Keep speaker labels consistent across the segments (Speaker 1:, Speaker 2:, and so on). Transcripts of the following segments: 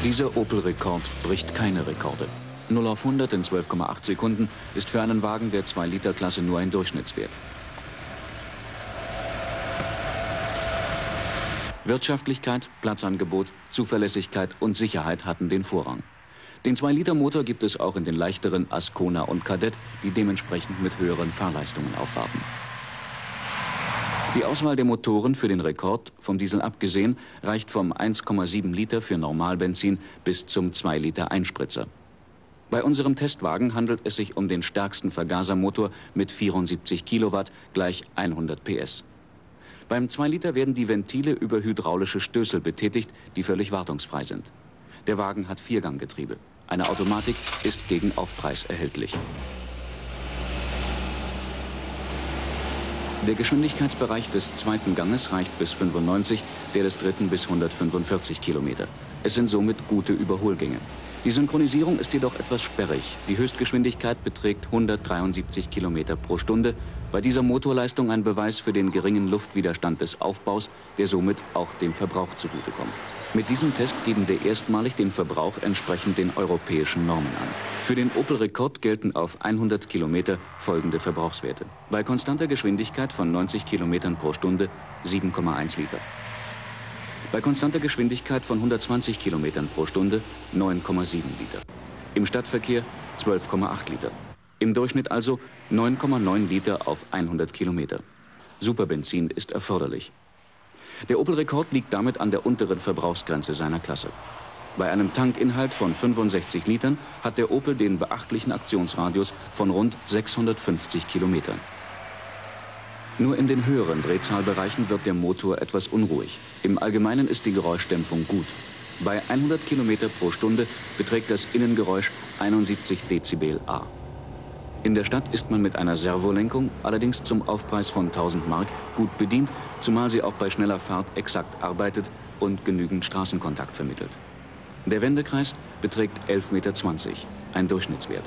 Speaker 1: Dieser Opel-Rekord bricht keine Rekorde. 0 auf 100 in 12,8 Sekunden ist für einen Wagen der 2-Liter-Klasse nur ein Durchschnittswert. Wirtschaftlichkeit, Platzangebot, Zuverlässigkeit und Sicherheit hatten den Vorrang. Den 2-Liter-Motor gibt es auch in den leichteren Ascona und Kadett, die dementsprechend mit höheren Fahrleistungen aufwarten. Die Auswahl der Motoren für den Rekord, vom Diesel abgesehen, reicht vom 1,7 Liter für Normalbenzin bis zum 2 Liter Einspritzer. Bei unserem Testwagen handelt es sich um den stärksten Vergasermotor mit 74 Kilowatt gleich 100 PS. Beim 2 Liter werden die Ventile über hydraulische Stößel betätigt, die völlig wartungsfrei sind. Der Wagen hat Vierganggetriebe. Eine Automatik ist gegen Aufpreis erhältlich. Der Geschwindigkeitsbereich des zweiten Ganges reicht bis 95, der des dritten bis 145 Kilometer. Es sind somit gute Überholgänge. Die Synchronisierung ist jedoch etwas sperrig. Die Höchstgeschwindigkeit beträgt 173 Kilometer pro Stunde. Bei dieser Motorleistung ein Beweis für den geringen Luftwiderstand des Aufbaus, der somit auch dem Verbrauch zugutekommt. Mit diesem Test geben wir erstmalig den Verbrauch entsprechend den europäischen Normen an. Für den Opel-Rekord gelten auf 100 Kilometer folgende Verbrauchswerte. Bei konstanter Geschwindigkeit von 90 Kilometern pro Stunde 7,1 Liter. Bei konstanter Geschwindigkeit von 120 Kilometern pro Stunde 9,7 Liter. Im Stadtverkehr 12,8 Liter. Im Durchschnitt also 9,9 Liter auf 100 Kilometer. Superbenzin ist erforderlich. Der Opel-Rekord liegt damit an der unteren Verbrauchsgrenze seiner Klasse. Bei einem Tankinhalt von 65 Litern hat der Opel den beachtlichen Aktionsradius von rund 650 Kilometern. Nur in den höheren Drehzahlbereichen wird der Motor etwas unruhig. Im Allgemeinen ist die Geräuschdämpfung gut. Bei 100 Kilometer pro Stunde beträgt das Innengeräusch 71 Dezibel A. In der Stadt ist man mit einer Servolenkung, allerdings zum Aufpreis von 1000 Mark, gut bedient, zumal sie auch bei schneller Fahrt exakt arbeitet und genügend Straßenkontakt vermittelt. Der Wendekreis beträgt 11,20 Meter, ein Durchschnittswert.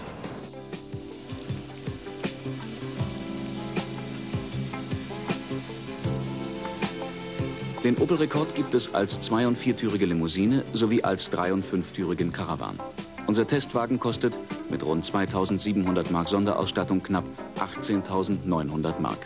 Speaker 1: Den Opel-Rekord gibt es als 2- und 4-türige Limousine sowie als 3- und 5-türigen Caravan. Unser Testwagen kostet mit rund 2.700 Mark Sonderausstattung knapp 18.900 Mark.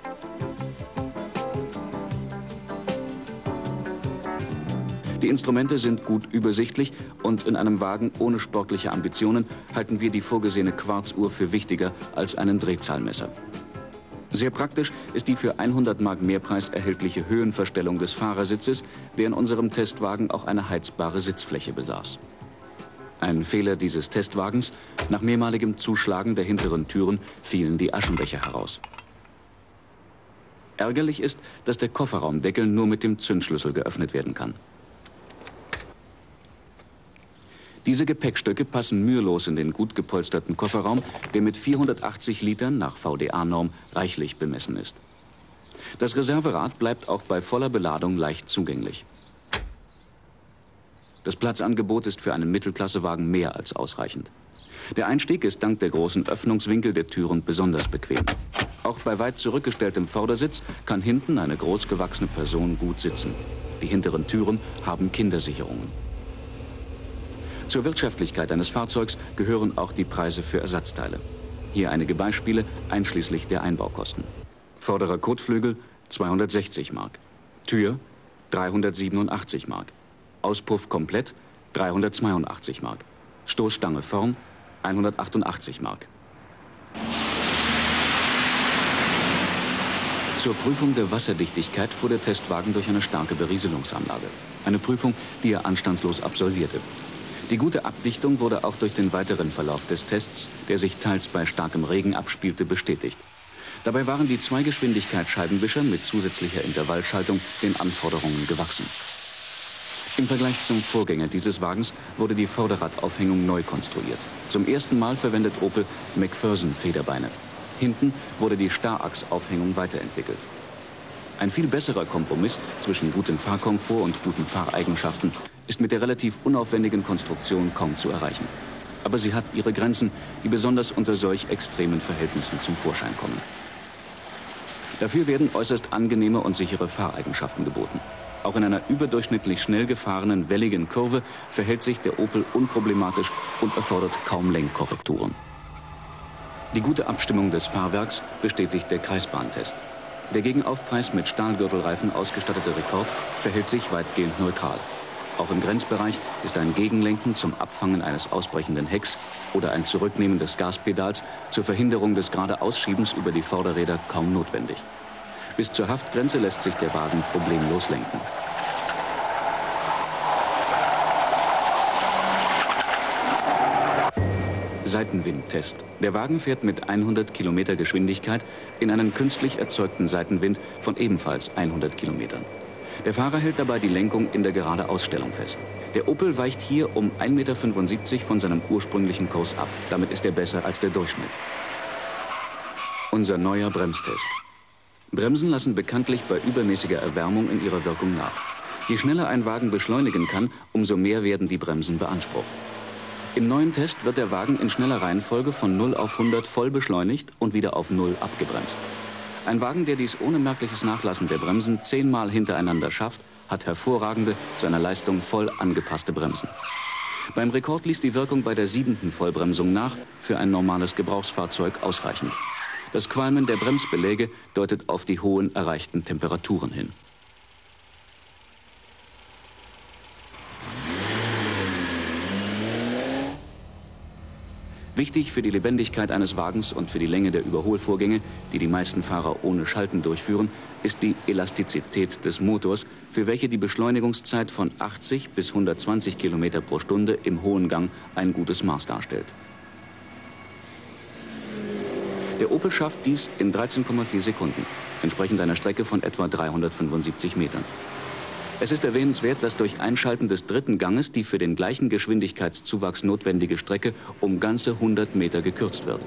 Speaker 1: Die Instrumente sind gut übersichtlich und in einem Wagen ohne sportliche Ambitionen halten wir die vorgesehene Quarzuhr für wichtiger als einen Drehzahlmesser. Sehr praktisch ist die für 100 Mark Mehrpreis erhältliche Höhenverstellung des Fahrersitzes, der in unserem Testwagen auch eine heizbare Sitzfläche besaß. Ein Fehler dieses Testwagens: nach mehrmaligem Zuschlagen der hinteren Türen fielen die Aschenbecher heraus. Ärgerlich ist, dass der Kofferraumdeckel nur mit dem Zündschlüssel geöffnet werden kann. Diese Gepäckstöcke passen mühelos in den gut gepolsterten Kofferraum, der mit 480 Litern nach VDA-Norm reichlich bemessen ist. Das Reserverad bleibt auch bei voller Beladung leicht zugänglich. Das Platzangebot ist für einen Mittelklassewagen mehr als ausreichend. Der Einstieg ist dank der großen Öffnungswinkel der Türen besonders bequem. Auch bei weit zurückgestelltem Vordersitz kann hinten eine großgewachsene Person gut sitzen. Die hinteren Türen haben Kindersicherungen. Zur Wirtschaftlichkeit eines Fahrzeugs gehören auch die Preise für Ersatzteile. Hier einige Beispiele, einschließlich der Einbaukosten. Vorderer Kotflügel 260 Mark. Tür 387 Mark. Auspuff komplett 382 Mark. Stoßstange vorn 188 Mark. Zur Prüfung der Wasserdichtigkeit fuhr der Testwagen durch eine starke Berieselungsanlage. Eine Prüfung, die er anstandslos absolvierte. Die gute Abdichtung wurde auch durch den weiteren Verlauf des Tests, der sich teils bei starkem Regen abspielte, bestätigt. Dabei waren die Zweigeschwindigkeitsscheibenwischer mit zusätzlicher Intervallschaltung den Anforderungen gewachsen. Im Vergleich zum Vorgänger dieses Wagens wurde die Vorderradaufhängung neu konstruiert. Zum ersten Mal verwendet Opel McPherson-Federbeine. Hinten wurde die Starrachsaufhängung weiterentwickelt. Ein viel besserer Kompromiss zwischen gutem Fahrkomfort und guten Fahreigenschaften ist mit der relativ unaufwendigen Konstruktion kaum zu erreichen. Aber sie hat ihre Grenzen, die besonders unter solch extremen Verhältnissen zum Vorschein kommen. Dafür werden äußerst angenehme und sichere Fahreigenschaften geboten. Auch in einer überdurchschnittlich schnell gefahrenen, welligen Kurve verhält sich der Opel unproblematisch und erfordert kaum Lenkkorrekturen. Die gute Abstimmung des Fahrwerks bestätigt der Kreisbahntest. Der gegen Aufpreis mit Stahlgürtelreifen ausgestattete Rekord verhält sich weitgehend neutral. Auch im Grenzbereich ist ein Gegenlenken zum Abfangen eines ausbrechenden Hecks oder ein Zurücknehmen des Gaspedals zur Verhinderung des Geradeausschiebens über die Vorderräder kaum notwendig. Bis zur Haftgrenze lässt sich der Wagen problemlos lenken. Seitenwindtest. Der Wagen fährt mit 100 Kilometer Geschwindigkeit in einen künstlich erzeugten Seitenwind von ebenfalls 100 Kilometern. Der Fahrer hält dabei die Lenkung in der Geradeausstellung fest. Der Opel weicht hier um 1,75 Meter von seinem ursprünglichen Kurs ab. Damit ist er besser als der Durchschnitt. Unser neuer Bremstest. Bremsen lassen bekanntlich bei übermäßiger Erwärmung in ihrer Wirkung nach. Je schneller ein Wagen beschleunigen kann, umso mehr werden die Bremsen beansprucht. Im neuen Test wird der Wagen in schneller Reihenfolge von 0 auf 100 voll beschleunigt und wieder auf 0 abgebremst. Ein Wagen, der dies ohne merkliches Nachlassen der Bremsen 10-mal hintereinander schafft, hat hervorragende, seiner Leistung voll angepasste Bremsen. Beim Rekord ließ die Wirkung bei der 7. Vollbremsung nach, für ein normales Gebrauchsfahrzeug ausreichend. Das Qualmen der Bremsbeläge deutet auf die hohen erreichten Temperaturen hin. Wichtig für die Lebendigkeit eines Wagens und für die Länge der Überholvorgänge, die die meisten Fahrer ohne Schalten durchführen, ist die Elastizität des Motors, für welche die Beschleunigungszeit von 80 bis 120 Kilometer pro Stunde im hohen Gang ein gutes Maß darstellt. Der Opel schafft dies in 13,4 Sekunden, entsprechend einer Strecke von etwa 375 Metern. Es ist erwähnenswert, dass durch Einschalten des 3. Ganges die für den gleichen Geschwindigkeitszuwachs notwendige Strecke um ganze 100 Meter gekürzt wird.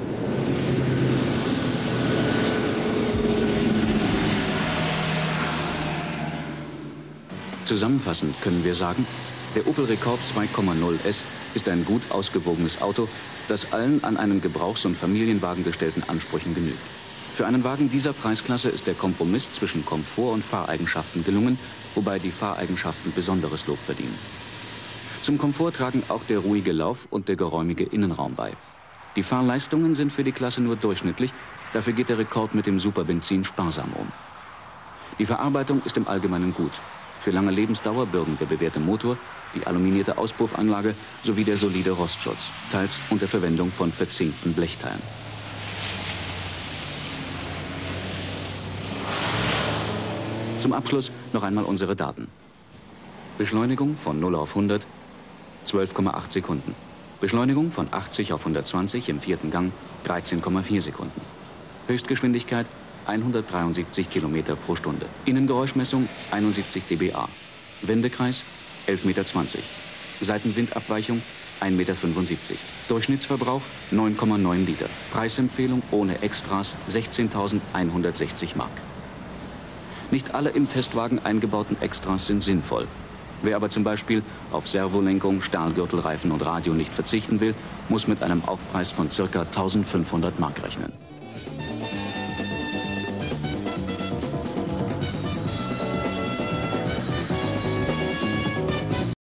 Speaker 1: Zusammenfassend können wir sagen, der Opel Rekord 2,0 S ist ein gut ausgewogenes Auto, das allen an einen Gebrauchs- und Familienwagen gestellten Ansprüchen genügt. Für einen Wagen dieser Preisklasse ist der Kompromiss zwischen Komfort und Fahreigenschaften gelungen, wobei die Fahreigenschaften besonderes Lob verdienen. Zum Komfort tragen auch der ruhige Lauf und der geräumige Innenraum bei. Die Fahrleistungen sind für die Klasse nur durchschnittlich, dafür geht der Rekord mit dem Superbenzin sparsam um. Die Verarbeitung ist im Allgemeinen gut. Für lange Lebensdauer bürgen der bewährte Motor, die aluminierte Auspuffanlage sowie der solide Rostschutz, teils unter Verwendung von verzinkten Blechteilen. Zum Abschluss noch einmal unsere Daten. Beschleunigung von 0 auf 100, 12,8 Sekunden. Beschleunigung von 80 auf 120 im 4. Gang, 13,4 Sekunden. Höchstgeschwindigkeit 173 Kilometer pro Stunde. Innengeräuschmessung 71 dBA. Wendekreis 11,20 Meter. Seitenwindabweichung 1,75 Meter. Durchschnittsverbrauch 9,9 Liter. Preisempfehlung ohne Extras 16.160 Mark. Nicht alle im Testwagen eingebauten Extras sind sinnvoll. Wer aber zum Beispiel auf Servolenkung, Stahlgürtelreifen und Radio nicht verzichten will, muss mit einem Aufpreis von ca. 1.500 Mark rechnen.